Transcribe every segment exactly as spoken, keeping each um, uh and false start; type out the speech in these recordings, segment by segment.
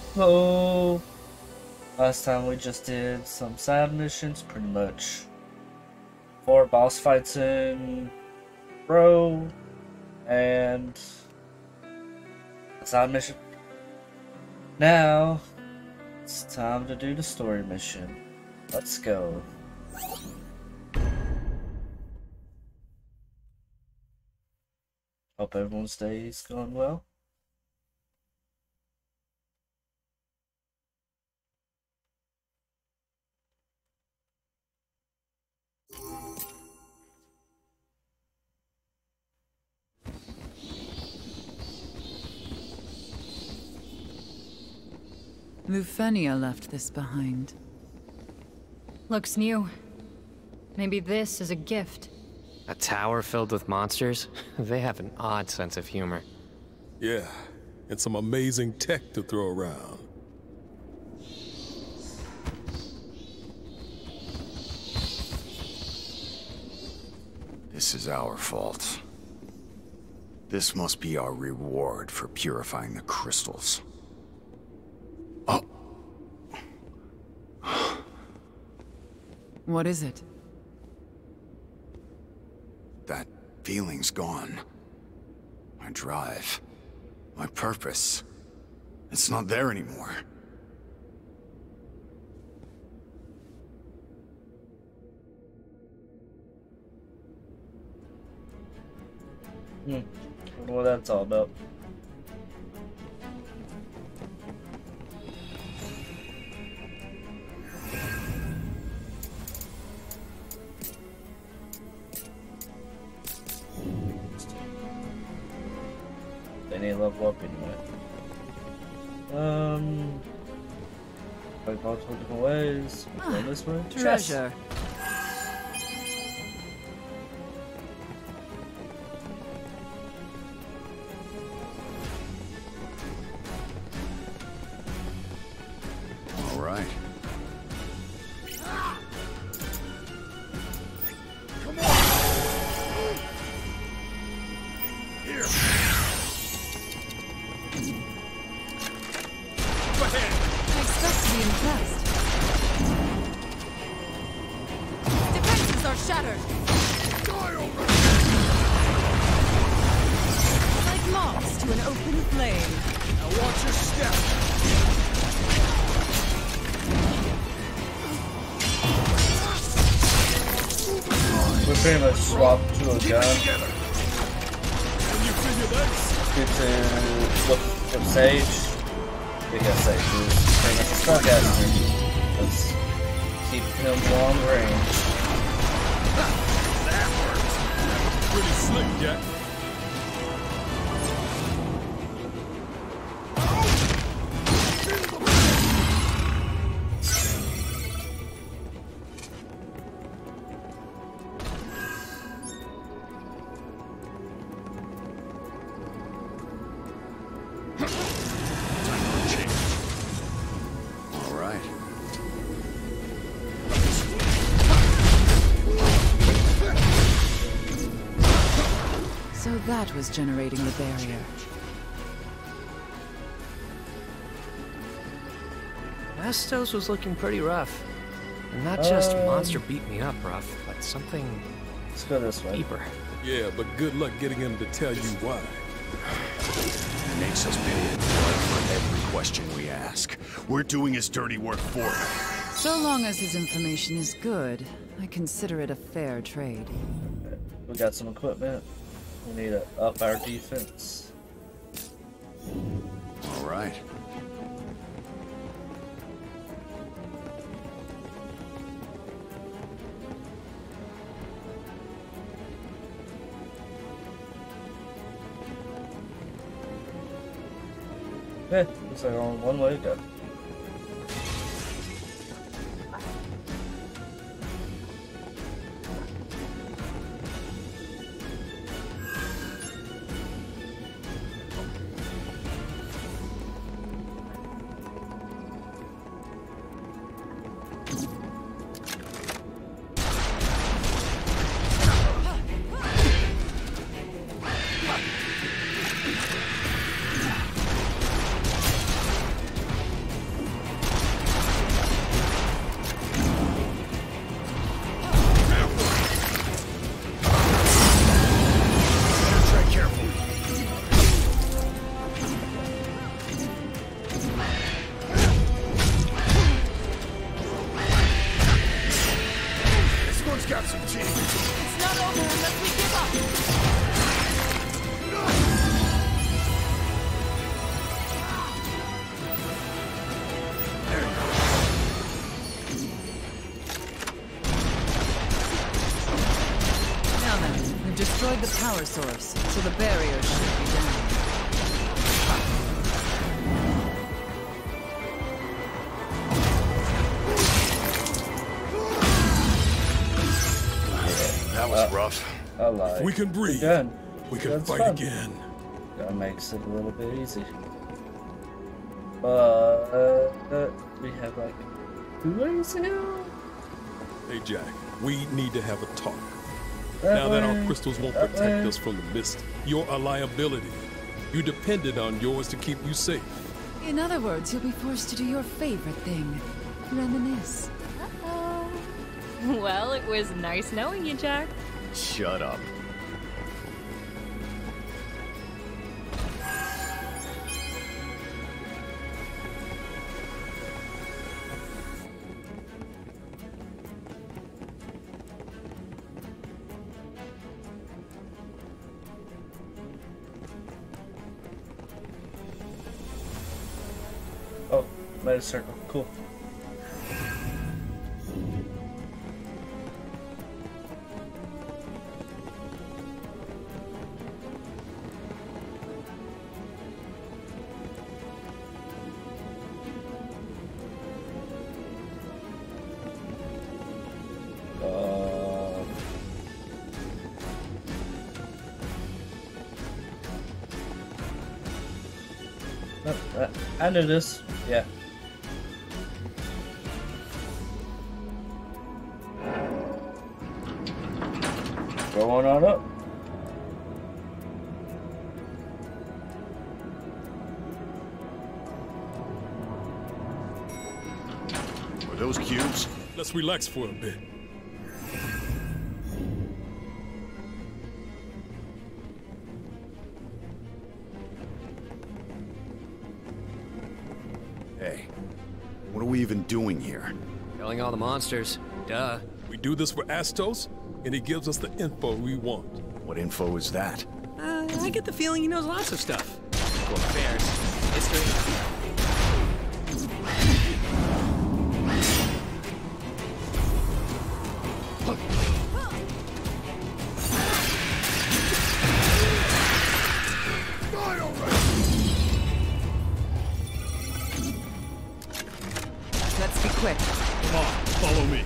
So, last time we just did some side missions, pretty much. Four boss fights in a row, and a side mission. Now, it's time to do the story mission. Let's go. Hope everyone's day is going well. Lufenia left this behind. Looks new. Maybe this is a gift. A tower filled with monsters? They have an odd sense of humor. Yeah, and some amazing tech to throw around. This is our fault. This must be our reward for purifying the crystals. Oh. What is it? That feeling's gone. My drive. My purpose. It's not there anymore. Hmm. I don't know what that's all about. They need to level up anyway. Um, like multiple different ways. We're going this way. Treasure. All right. Pretty much swap to a gun. Due to look from Sage. Because Sage is pretty much a spellcaster. Let's keep him long range. That works. Pretty slick, Jack. That was generating the barrier. Astos was looking pretty rough. And not just Um, monster beat me up rough, but something Let's go this way. deeper. Yeah, but good luck getting him to tell you why. He makes us pay in blood for every question we ask. We're doing his dirty work for him. So long as his information is good, I consider it a fair trade. We got some equipment. We need to up our defense. All right. Yeah, looks like only one way to go. destroyed the power source, so the barrier should be down. That was rough. I lied. If we can breathe, Again. we can That's fight fun. again. That makes it a little bit easy. But uh, we have like two ways here. Hey, Jack, we need to have a talk. That now that our way, crystals won't that protect way. us from the mist, you're a liability. You depended on yours to keep you safe. In other words, you'll be forced to do your favorite thing. Reminisce. Uh-oh. Well, it was nice knowing you, Jack. Shut up. Oh, made a circle. Cool. Uh, uh, uh, I knew this. Yeah. Going on up. Were those cubes? Let's relax for a bit. Hey, what are we even doing here? Killing all the monsters. Duh. We do this for Astos, and he gives us the info we want. What info is that? Uh, I get the feeling he knows lots of stuff. Well, affairs, history. Let's be quick. Come on, follow me.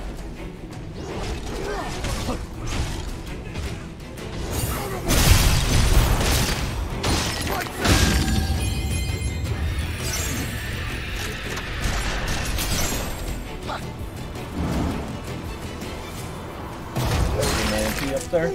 Humanity up there.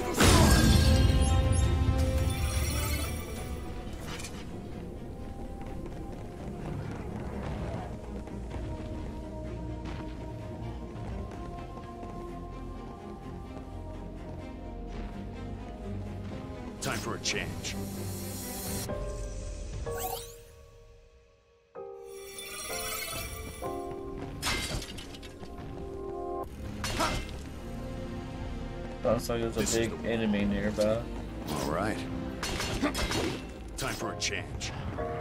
Time for a change. Sounds like there's This a is big the- enemy nearby. All right. Time for a change.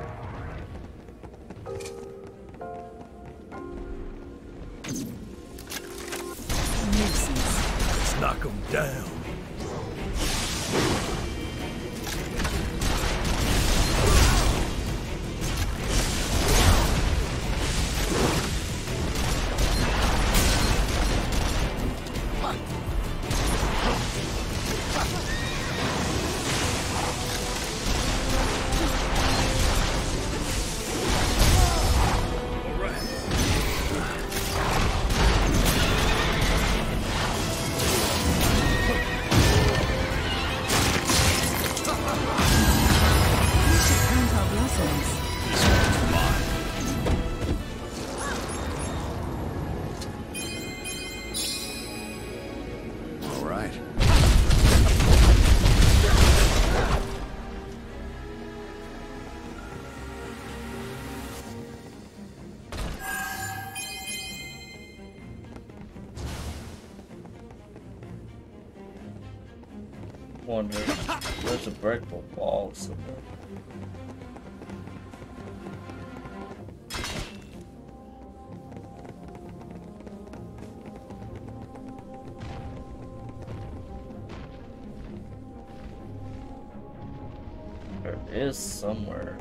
Nuisance. Let's knock him down. Count our blessings. All right. Wonder. There's a breakable wall somewhere. is somewhere.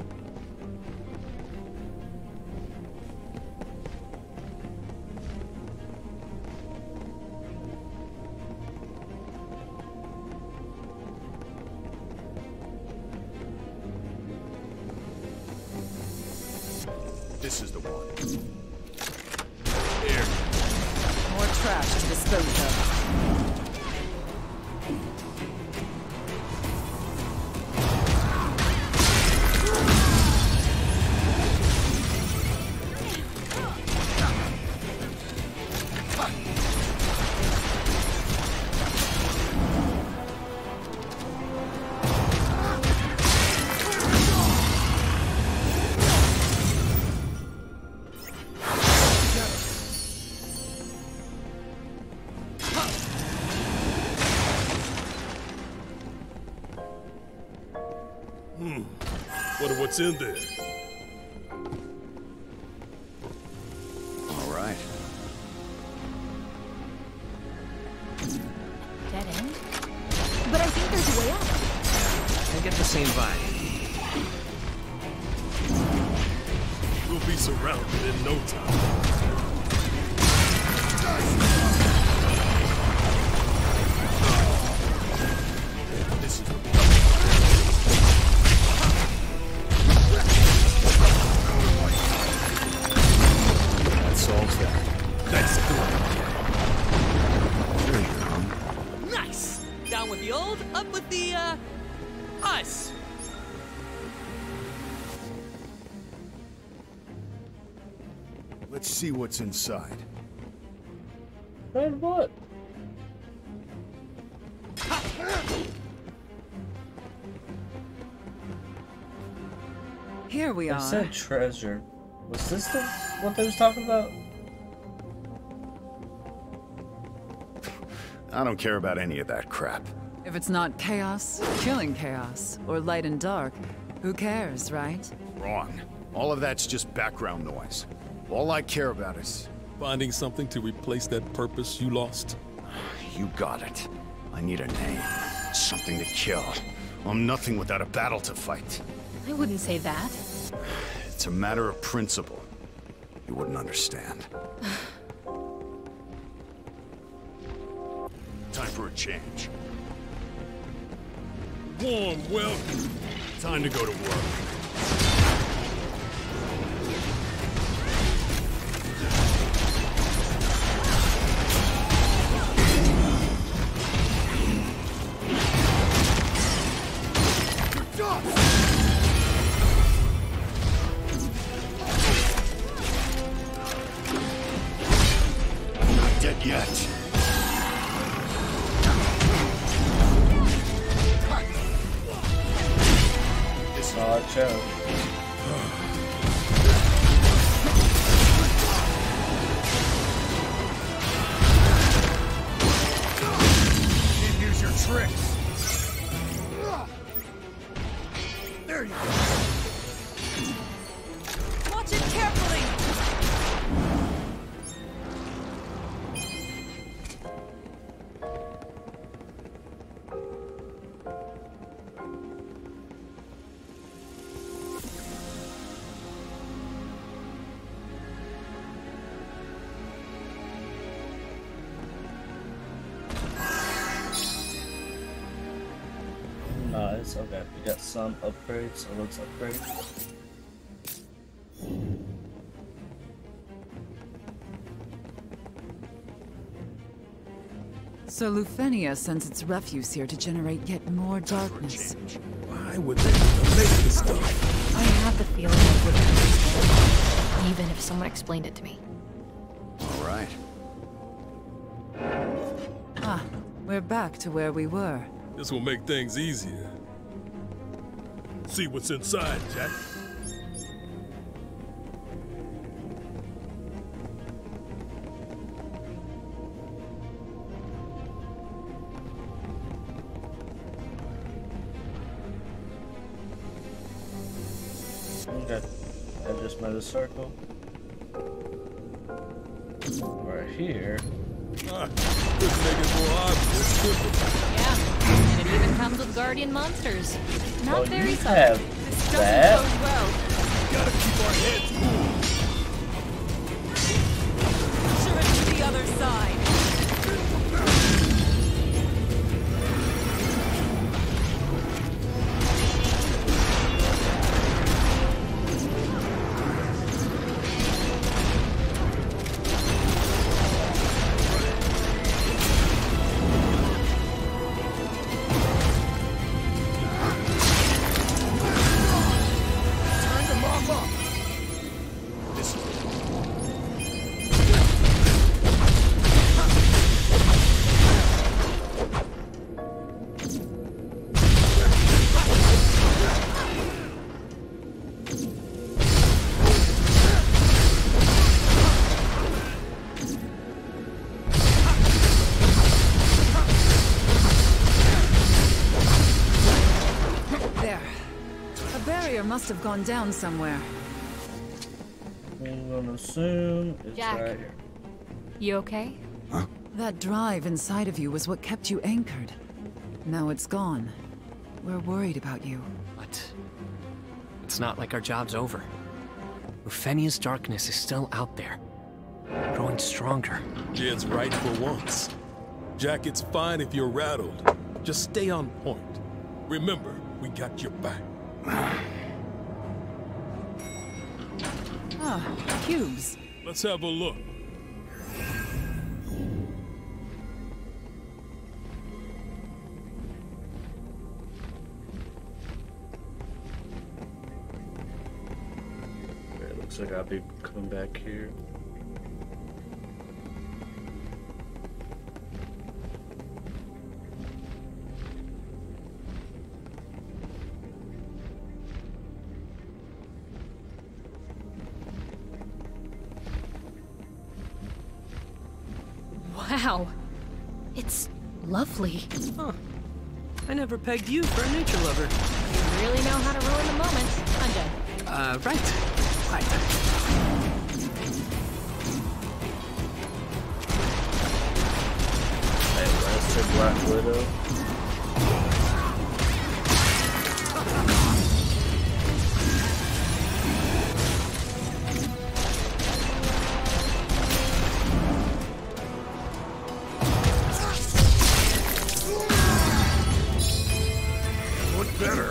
This is the one. More trash to dispose of. Wonder what's in there. All right. Dead end? But I think there's a way out. I get the same vibe. We'll be surrounded in no time. This is the That solves that. That's good. Here you come. Nice! Down with the old, up with the, uh, us. Let's see what's inside. And what? Here we I are. said treasure. Was this the what they was talking about? I don't care about any of that crap. If it's not chaos, killing chaos, or light and dark, who cares, right? Wrong. All of that's just background noise. All I care about is... Finding something to replace that purpose you lost? You got it. I need a name. Something to kill. I'm nothing without a battle to fight. I wouldn't say that. It's a matter of principle. You wouldn't understand. Time for a change. Warm welcome. Time to go to work. Not dead yet. Solid show. Can't use your tricks. There you go. Watch it carefully! Nice, okay. We got some upgrades, so let's upgrade. So Lufenia sends its refuse here to generate yet more darkness. Why would they make this stuff? I have the feeling it would understand, even if someone explained it to me. All right. Ah, we're back to where we were. This will make things easier. See what's inside, Jack. Okay. I just made a circle. Right here. Ah, could make it more obvious, couldn't it? Yeah, and it even comes with guardian monsters. Not Well, very you subtle. have This that. doesn't bode well. Gotta keep our heads cool. Sure it to the other side. Time to mop up. This is There. A barrier must have gone down somewhere. I'm gonna assume it's Jack. right here. You okay? That drive inside of you was what kept you anchored. Now it's gone. We're worried about you. But it's not like our job's over. Rufenia's darkness is still out there, growing stronger. Jed's right for once. Jack, it's fine if you're rattled. Just stay on point. Remember, we got your back. Ah, cubes. Let's have a look. It looks like I'll be coming back here. Wow. It's lovely. Huh. I never pegged you for a nature lover. You really know how to ruin the moment, huh, Jed? Uh, right. Right. Hey, Lester Black Widow. what better?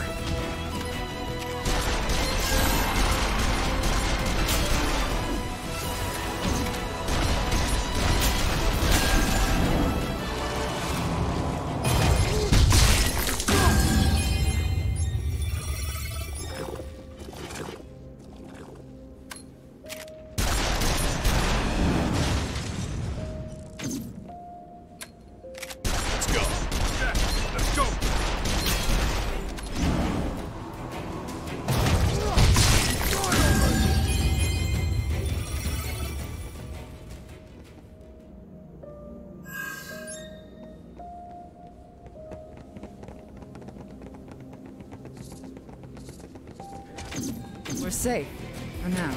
Let's go. Yeah, let's go. We're safe. For now.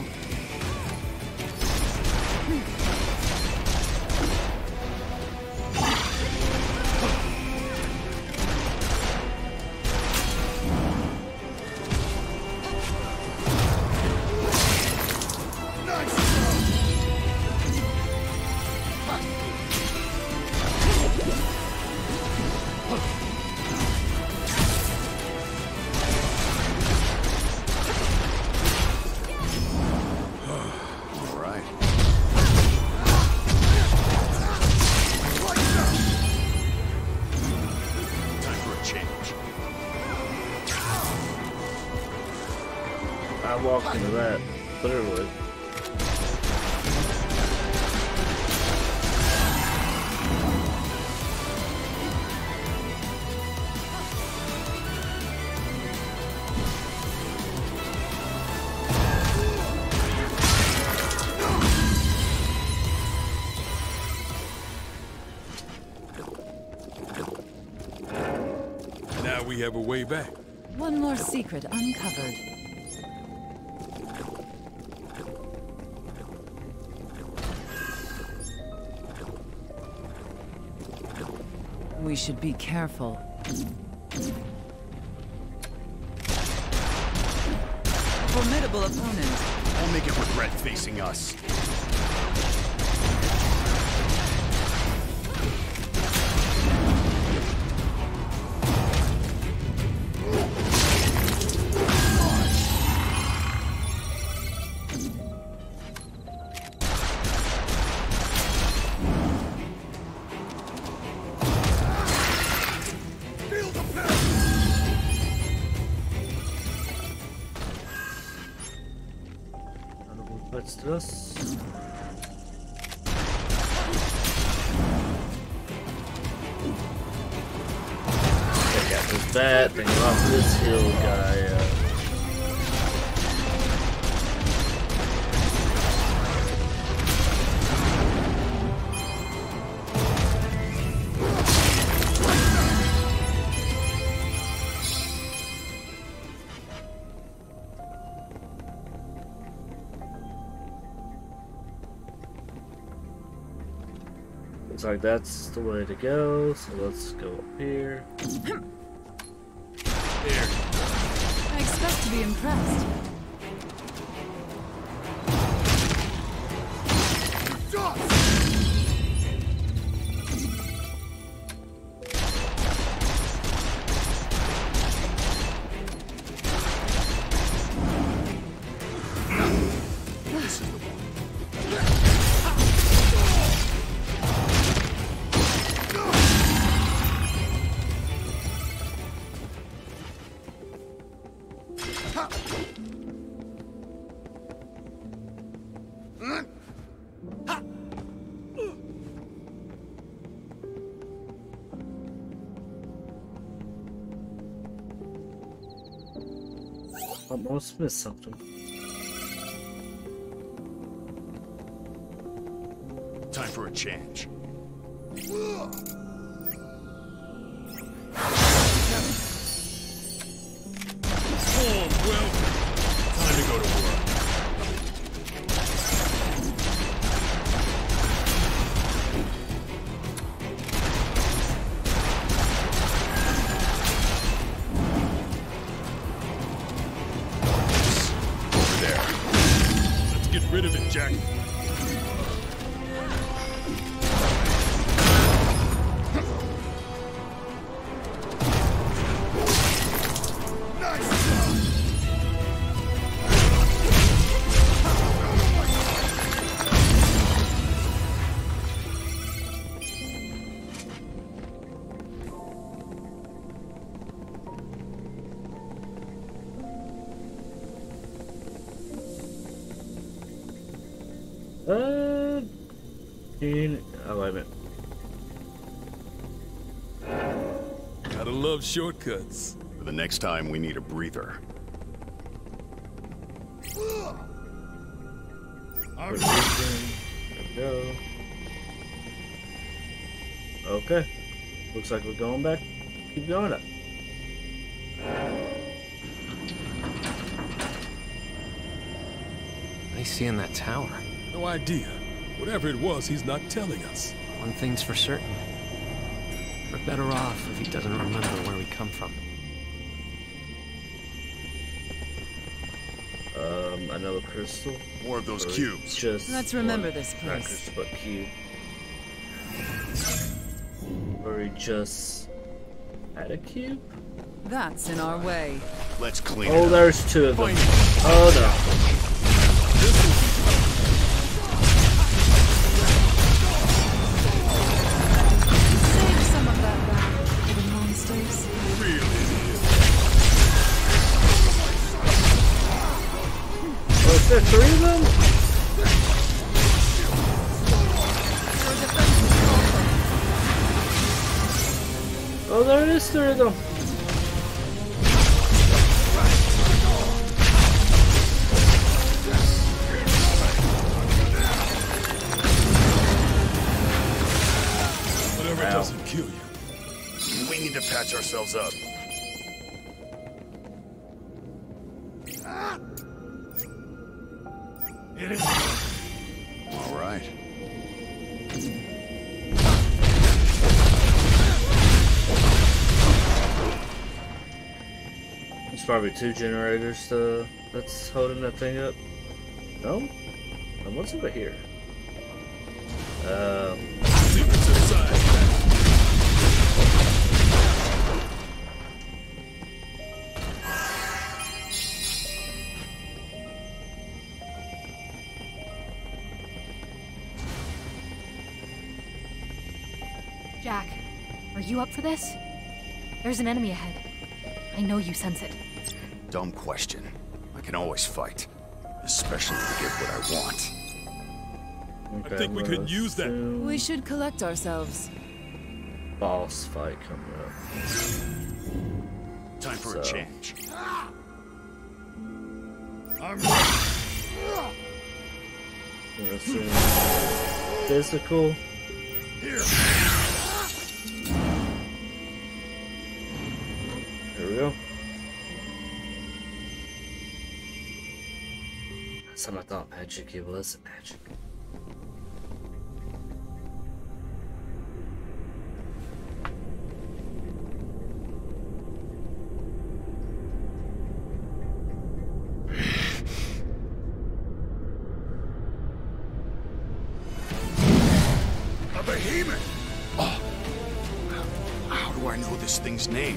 All right. Time for a change. I walked into that, literally. Now we have a way back. One more secret uncovered. We should be careful. Formidable opponent. I'll make it regret facing us. What's this? Okay, got this bat, then you off this hill guy. Uh... Looks like that's the way to go, so let's go up here. I expect to be impressed. Almost missed something. Time for a change. Oh, well, time to go to work. Over there. Let's get rid of it, Jack. Uh, in, oh, wait a minute. Gotta love shortcuts. For the next time, we need a breather. There we go. Okay. Looks like we're going back. Keep going up. I see in that tower. No idea. Whatever it was, he's not telling us. One thing's for certain. We're better off if he doesn't remember where we come from. Um, another crystal. More of those Or cubes. Just Let's remember one- this Not place. crystal, but cube. Or we just had a cube? That's in our way. Let's clean Oh, it up. there's two of them. Oh no. Save some of that back for the monsters. Oh, is there three of them? Oh, there is three of them. Whatever Ow. doesn't kill you. We need to patch ourselves up. All right. probably two generators to, that's holding that thing up. No? And what's over here? Um. Secrets inside. Jack, are you up for this? There's an enemy ahead. I know you sense it. Dumb question. I can always fight. Especially to get what I want. Okay, I think we could use that. We should collect ourselves. Boss fight coming up. Time for So. a change. I'm Let's see. Physical. here. Here we go. Some I thought magic, it was magic. A behemoth! Oh. How do I know this thing's name?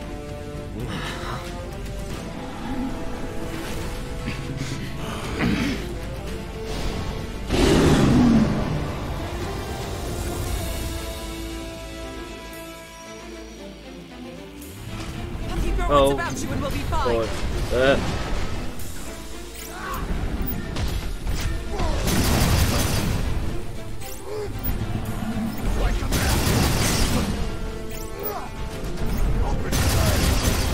Keep your Oh. wits about you and we'll be fine. Boy. Uh. Like a map. Open your eyes.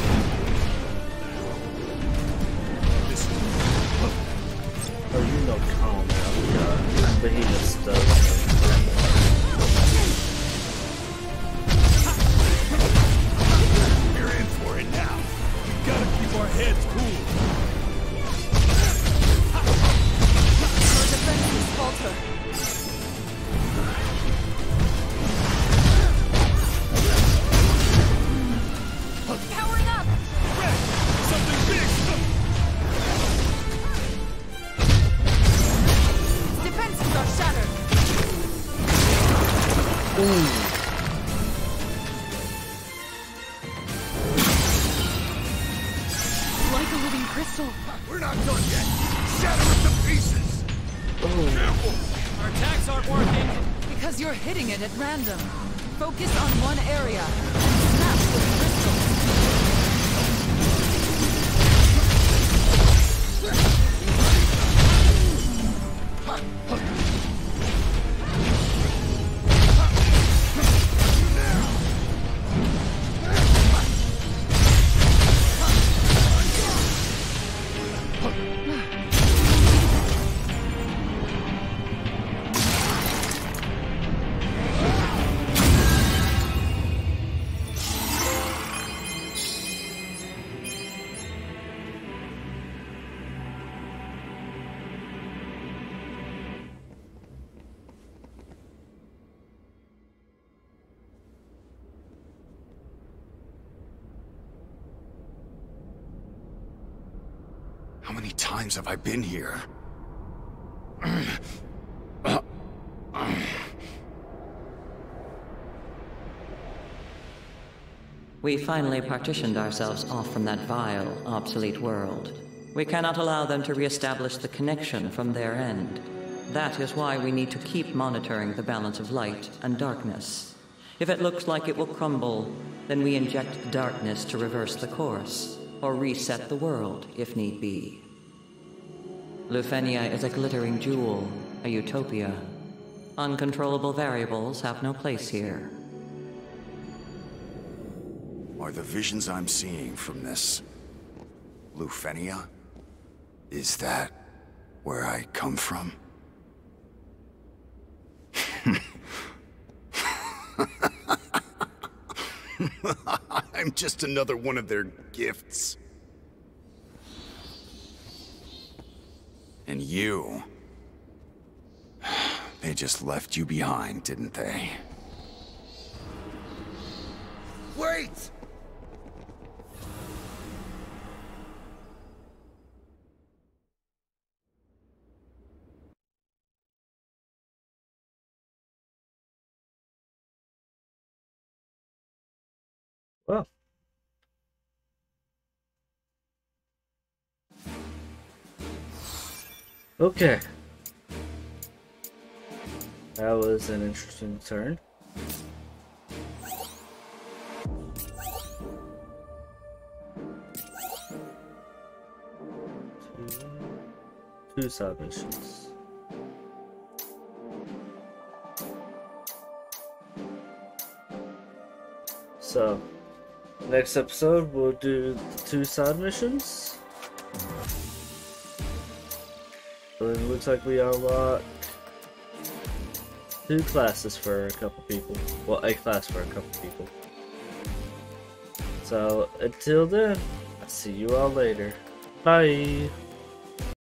Listen. Oh, you know, calm down, God. But he just does. We're in for it now. Gotta keep our heads cool. Our defenses falter. Powering up! Something big! Defenses are shattered. Like a living crystal. We're not done yet. Shatter it to pieces. Our attacks aren't working. Because you're hitting it at random. Focus on one area and snap the crystal. How many times have I been here? We finally partitioned ourselves off from that vile, obsolete world. We cannot allow them to reestablish the connection from their end. That is why we need to keep monitoring the balance of light and darkness. If it looks like it will crumble, then we inject the darkness to reverse the course, or reset the world if need be. Lufenia is a glittering jewel, a utopia. Uncontrollable variables have no place here. Are the visions I'm seeing from this Lufenia? Is that where I come from? I'm just another one of their gifts. And you... They just left you behind, didn't they? Wait! Well. Okay. That was an interesting turn. Two, two side missions. So, next episode we'll do the two side missions. So it looks like we unlock two classes for a couple people. Well, a class for a couple people. So, until then, I'll see you all later. Bye!